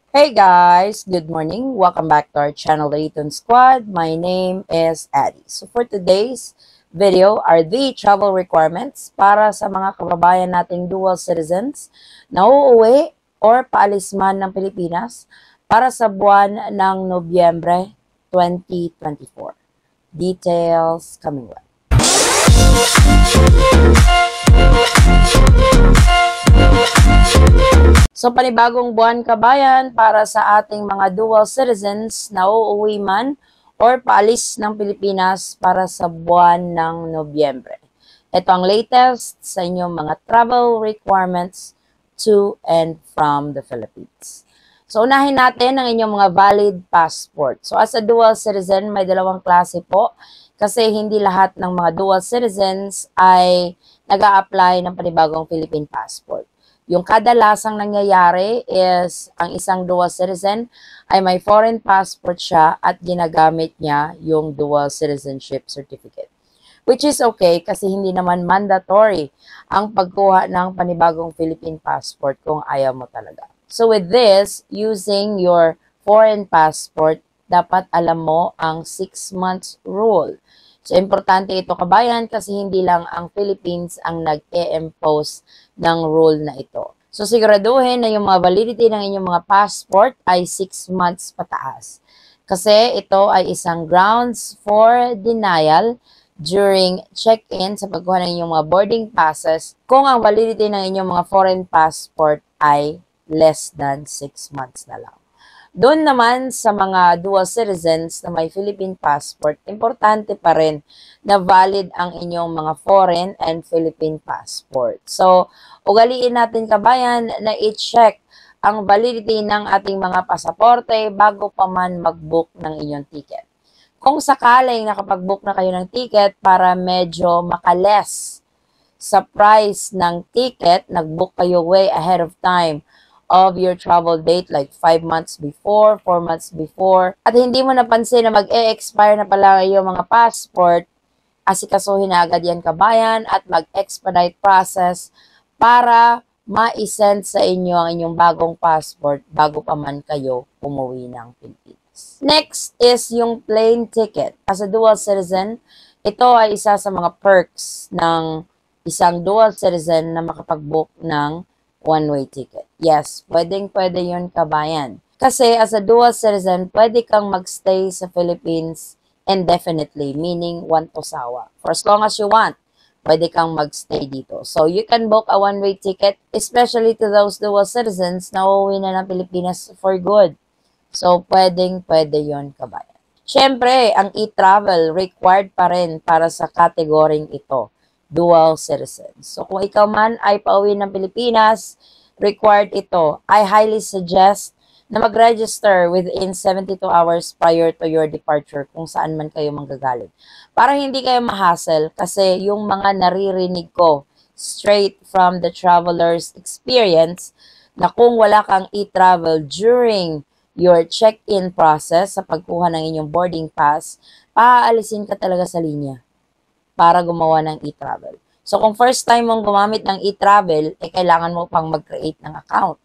Hey guys, good morning. Welcome back to our channel, The Eton Squad. My name is Addie. So for today's video are the travel requirements para sa mga kababayan nating dual citizens na uuwi or paalis man ng Pilipinas para sa buwan ng Nobyembre 2024. Details coming up. So, panibagong buwan kabayan para sa ating mga dual citizens na uuwi man or paalis ng Pilipinas para sa buwan ng Nobyembre. Ito ang latest sa inyong mga travel requirements to and from the Philippines. So, unahin natin ang inyong mga valid passport. So, as a dual citizen, may dalawang klase po kasi hindi lahat ng mga dual citizens ay nag-a-apply ng panibagong Philippine passport. Yung kadalasang nangyayari is ang isang dual citizen ay may foreign passport siya at ginagamit niya yung dual citizenship certificate. Which is okay kasi hindi naman mandatory ang pagkuha ng panibagong Philippine passport kung ayaw mo talaga. So with this, using your foreign passport, dapat alam mo ang 6 months rule. So, importante ito kabayan kasi hindi lang ang Philippines ang nag-e-impose ng rule na ito. So, siguraduhin na yung mga validity ng inyong mga passport ay 6 months pataas. Kasi ito ay isang grounds for denial during check-in sa pagkuha ng inyong mga boarding passes kung ang validity ng inyong mga foreign passport ay less than 6 months na lang. Doon naman sa mga dual citizens na may Philippine passport, importante pa rin na valid ang inyong mga foreign and Philippine passport. So, ugaliin natin kabayan na i-check ang validity ng ating mga pasaporte bago pa man mag-book ng inyong ticket. Kung sakaling nakapag-book na kayo ng ticket para medyo makales sa price ng ticket, nag-book kayo way ahead of time of your travel date like 5 months before, 4 months before, at hindi mo napansin na mag-e-expire na pala yung mga passport, asikasuhin na agad yan kabayan at mag-expedite process para ma-send sa inyo ang inyong bagong passport bago pa man kayo umuwi ng Pilipinas. Next is yung plane ticket. As a dual citizen, ito ay isa sa mga perks ng isang dual citizen na makapag-book ng one-way ticket. Yes, pwedeng-pwede yun kabayan. Kasi as a dual citizen, pwede kang magstay sa Philippines indefinitely, meaning one to sawa. For as long as you want, pwede kang magstay dito. So, you can book a one-way ticket, especially to those dual citizens na uuwi na ng Pilipinas for good. So, pwedeng-pwede yun kabayan. Siyempre, ang e-travel required pa rin para sa kategoring ito, dual citizens. So, kung ikaw man ay pauwi ng Pilipinas, required ito. I highly suggest na mag-register within 72 hours prior to your departure kung saan man kayo manggagaling. Para hindi kayo ma-hassle kasi yung mga naririnig ko straight from the traveler's experience na kung wala kang e-travel during your check-in process sa pagkuha ng inyong boarding pass, paaalisin ka talaga sa linya para gumawa ng e-travel. So, kung first time mong gumamit ng e-travel, kailangan mo pang mag-create ng account.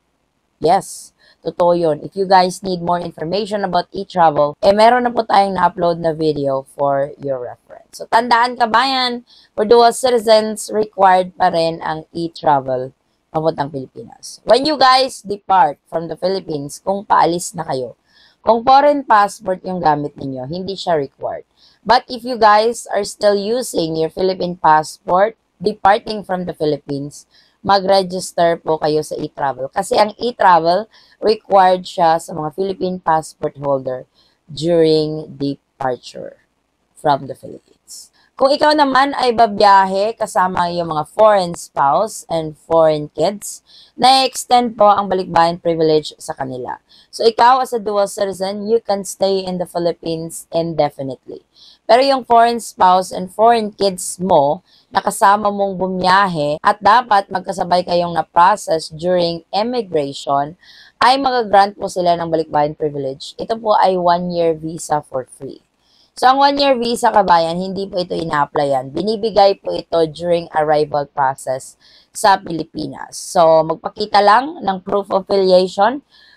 Yes, totoo yun. If you guys need more information about e-travel, meron na po tayong na-upload na video for your reference. So, tandaan kabayan, for dual citizens, required pa rin ang e-travel papuntang Pilipinas. When you guys depart from the Philippines, kung paalis na kayo, kung foreign passport yung gamit ninyo, hindi siya required. But if you guys are still using your Philippine passport, departing from the Philippines, mag-register po kayo sa e-travel. Kasi ang e-travel, required siya sa mga Philippine passport holder during departure from the Philippines. Kung ikaw naman ay babiyahe kasama yung mga foreign spouse and foreign kids, na-extend po ang balikbayan privilege sa kanila. So, ikaw as a dual citizen, you can stay in the Philippines indefinitely. Pero yung foreign spouse and foreign kids mo, nakasama mong bumiyahe at dapat magkasabay kayong na-process during immigration, ay mag-grant po sila ng balikbayan privilege. Ito po ay 1-year visa for free. So, ang 1-year visa kabayan, hindi po ito ina-applyan. Binibigay po ito during arrival process sa Pilipinas. So, magpakita lang ng proof of affiliation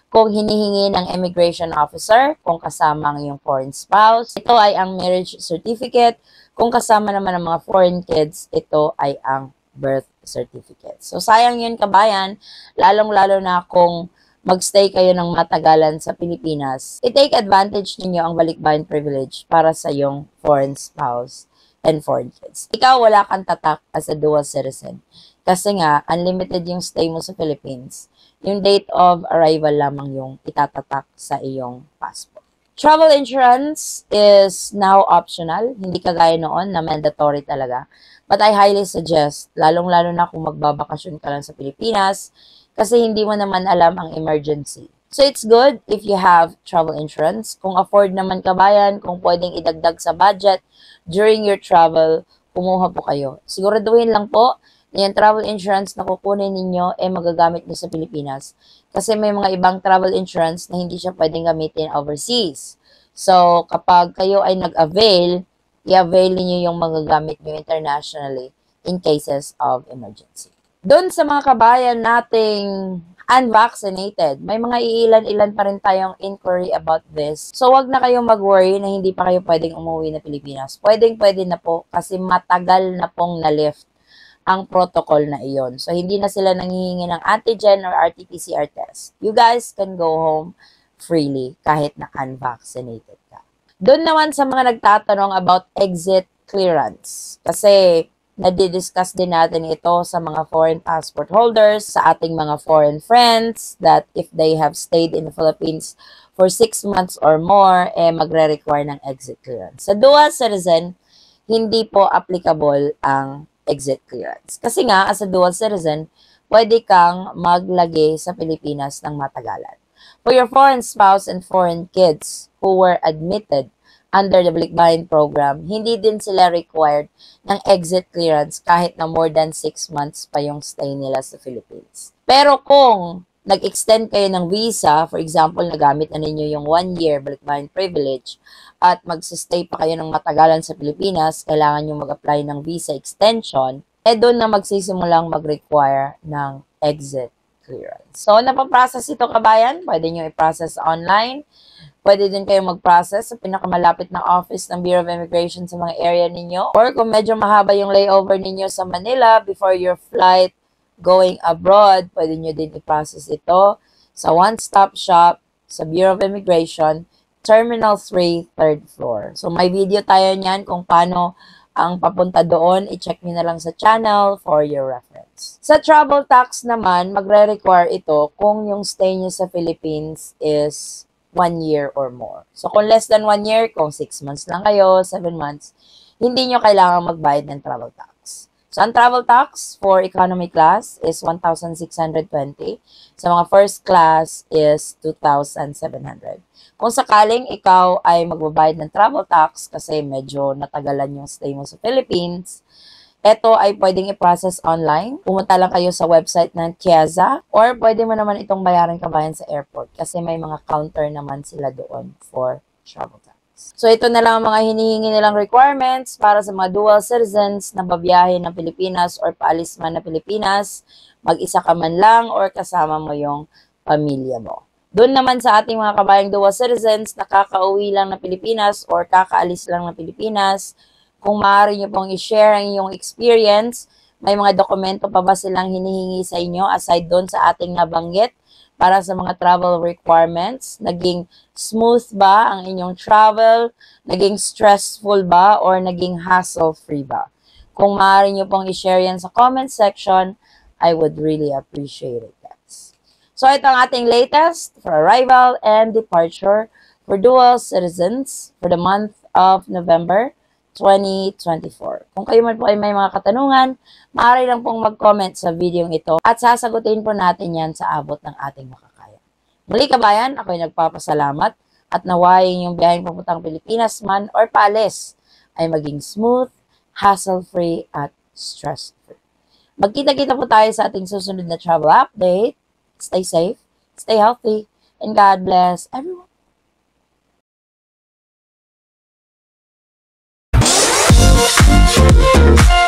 kung hinihingi ng immigration officer, kung kasama ang iyong foreign spouse. Ito ay ang marriage certificate. Kung kasama naman ang mga foreign kids, ito ay ang birth certificate. So, sayang yun kabayan, lalong-lalo na kung magstay kayo ng matagalan sa Pilipinas, i-take advantage ninyo ang balikbayan privilege para sa iyong foreign spouse and foreign kids. Ikaw, wala kang tatak as a dual citizen. Kasi nga, unlimited yung stay mo sa Philippines. Yung date of arrival lamang yung itatatak sa iyong passport. Travel insurance is now optional. Hindi kagaya noon na mandatory talaga. But I highly suggest, lalong-lalo na kung magbabakasyon ka lang sa Pilipinas, kasi hindi mo naman alam ang emergency. So it's good if you have travel insurance. Kung afford naman kabayan, kung pwedeng idagdag sa budget during your travel, kumuha po kayo. Siguraduhin lang po na yung travel insurance na kukunin ninyo magagamit niyo sa Pilipinas. Kasi may mga ibang travel insurance na hindi siya pwedeng gamitin overseas. So kapag kayo ay nag-avail, i-avail niyo yung magagamit niyo internationally in cases of emergency. Doon sa mga kabayan nating unvaccinated, may mga iilan-ilan pa rin tayong inquiry about this. So, wag na kayong mag-worry na hindi pa kayo pwedeng umuwi na Pilipinas. Pwedeng-pwede na po kasi matagal na pong na-lift ang protocol na iyon. So, hindi na sila nanghihingi ng antigen or RT-PCR test. You guys can go home freely kahit na unvaccinated ka. Doon naman sa mga nagtatanong about exit clearance. Kasi nadidiscuss din natin ito sa mga foreign passport holders, sa ating mga foreign friends, that if they have stayed in the Philippines for 6 months or more, magre-require ng exit clearance. Sa dual citizen, hindi po applicable ang exit clearance. Kasi nga, as a dual citizen, pwede kang maglagi sa Pilipinas ng matagalan. For your foreign spouse and foreign kids who were admitted under the Balikbayan program, hindi din sila required ng exit clearance kahit na more than 6 months pa yung stay nila sa Philippines. Pero kung nag-extend kayo ng visa, for example, nagamit na ninyo yung 1-year Balikbayan privilege at magsistay pa kayo ng matagalan sa Pilipinas, kailangan nyo mag-apply ng visa extension, doon na magsisimulang mag-require ng exit clearance. So, napaprocess ito kabayan, pwede nyo i-process online. Pwede din kayo mag-process sa pinakamalapit na office ng Bureau of Immigration sa mga area ninyo. Or kung medyo mahaba yung layover ninyo sa Manila before your flight going abroad, pwede nyo din i-process ito sa one-stop shop sa Bureau of Immigration, Terminal 3, 3rd floor. So may video tayo niyan kung paano ang papunta doon. I-check nyo na lang sa channel for your reference. Sa travel tax naman, magre-require ito kung yung stay nyo sa Philippines is 1 year or more. So, kung less than 1 year, kung 6 months lang kayo, 7 months, hindi nyo kailangan magbayad ng travel tax. So, ang travel tax for economy class is 1,620. Sa mga first class is 2,700. Kung sakaling ikaw ay magbabayad ng travel tax kasi medyo natagalan yung stay mo sa Philippines, ito ay pwedeng i-process online. Pumunta lang kayo sa website ng Kiaza or pwede mo naman itong bayaran kabayan sa airport kasi may mga counter naman sila doon for travel tax. So ito na lang ang mga hinihingi nilang requirements para sa mga dual citizens na babiyahe ng Pilipinas or paalis man na Pilipinas, mag-isa ka man lang or kasama mo yung pamilya mo. Doon naman sa ating mga kabayang dual citizens na kakauwi lang ng Pilipinas or kakaalis lang ng Pilipinas, kung maaari nyo pong i-share ang inyong experience, may mga dokumento pa ba silang hinihingi sa inyo aside doon sa ating nabanggit para sa mga travel requirements? Naging smooth ba ang inyong travel? Naging stressful ba? Or naging hassle-free ba? Kung maaari nyo pong i-share yan sa comment section, I would really appreciate it, guys. So ito ang ating latest for arrival and departure for dual citizens for the month of November 2024. Kung kayo man po ay may mga katanungan, maaari lang pong mag-comment sa video ito at sasagutin po natin yan sa abot ng ating makakaya. Muli kabayan, ako'y nagpapasalamat at nawain yung biyaheng papuntang Pilipinas man or paalis ay maging smooth, hassle-free at stress-free. Magkita-kita po tayo sa ating susunod na travel update. Stay safe, stay healthy, and God bless everyone. We'll be right back.